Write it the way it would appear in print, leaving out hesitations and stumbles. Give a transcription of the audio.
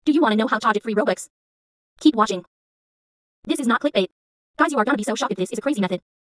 Do you want to know how to get free Robux? Keep watching. This is not clickbait. Guys, you are gonna be so shocked if this is a crazy method.